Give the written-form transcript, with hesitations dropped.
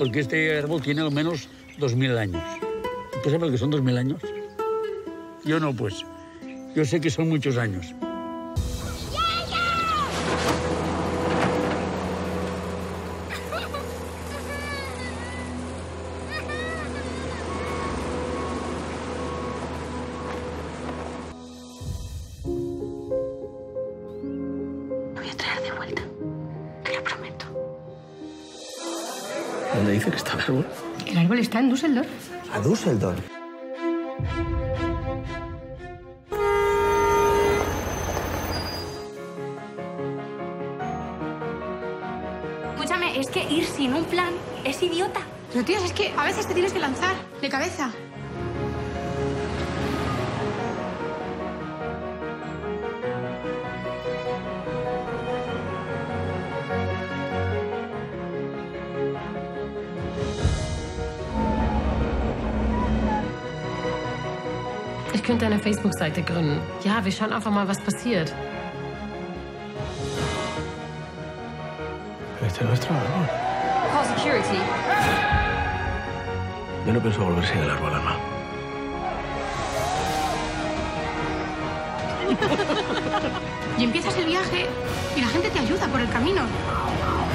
porque este árbol tiene al menos 2000 años. ¿Tú sabes lo que son 2000 años? Yo no, pues. Yo sé que son muchos años. Lo voy a traer de vuelta. Te lo prometo. ¿Dónde dice que está el árbol? El árbol está en Düsseldorf. A Düsseldorf. Escúchame, es que ir sin un plan es idiota. Pero tíos, es que a veces te tienes que lanzar de cabeza. Ich könnte eine Facebook-Seite gründen. Ja, wir schauen einfach mal, was passiert. Este es nuestro árbol. Call security. Yo no pienso volver sin el árbol, Alma. Y empiezas el viaje y la gente te ayuda por el camino.